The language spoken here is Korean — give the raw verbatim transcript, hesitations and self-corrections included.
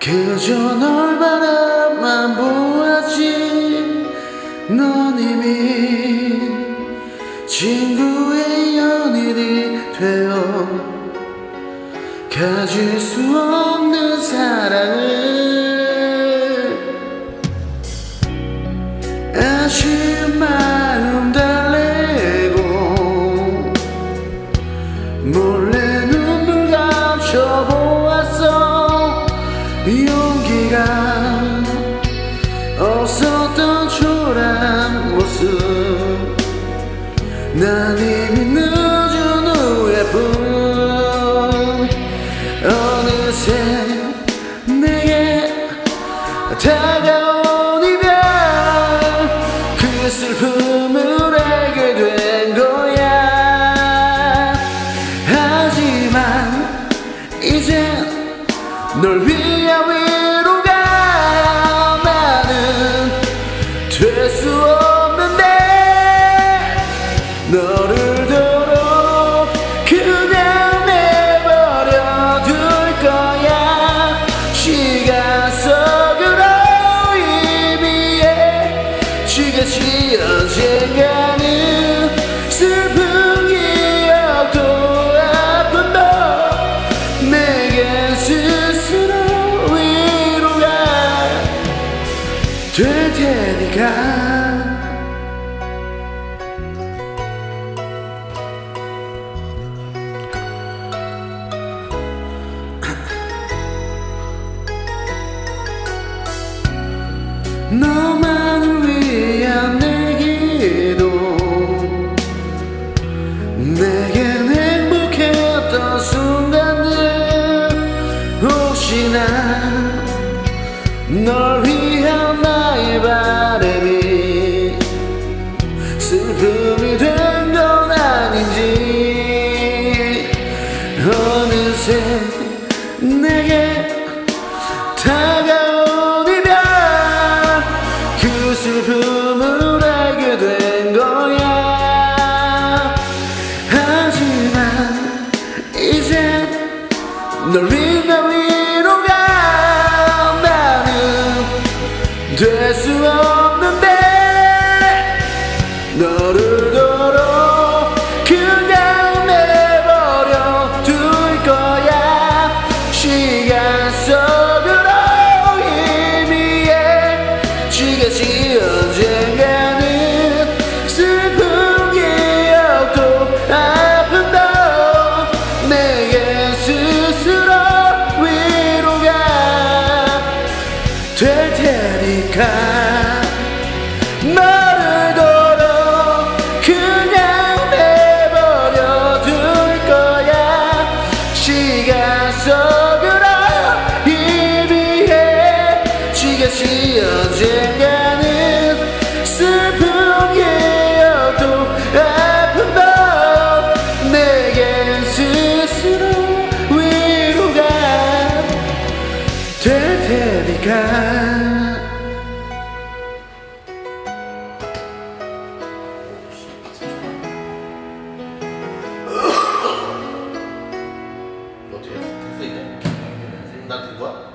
그저 널 바라만 보았지. 넌 이미 친구의 연인이 되어 가질 수 없는 사랑을 아쉬운 마음 달래고 몰래 눈물 감춰보았어. 용기가 없었던 초라한 모습 난 이미 늦은 후회뿐. 어느새 내게 다가온 이별 그 슬픔을 알게 된 거야. 하지만 이젠 널 위한 위로가 나는 될 수 없는데 너를 도록 그냥 내버려 둘 거야. 시간 속으로 희미해 지겠지. 언젠가는 슬픈 기억도 아픈 너 내겐 스스로 위로가 될 테니까. 너만을 위한 내 기도 내겐 행복했던 순간들 혹시나 널 위한 나의 바람이 슬픔이 된 건 아닌지. 어느새 내게 다가온 이별 그 슬픔을 알게 된 거야. 하지만 이젠 널 위한 위로가 나는 될 수 없는데 너를 도록 그냥 내버려 둘 거야. 시간 속으로 희미해 지겠지. 언젠가는 슬픈 기억도 아픈 너 내게 스스로 위로가 될 테니까. 너를 도록 그냥 내버려 둘 거야. 시간 속으로 희미해 지겠지. 언젠가는 슬픈 기억도 아픈 너 내겐 스스로 위로가 될 테니까. 어떻게 해? 될 수 있네. 난 된 거야?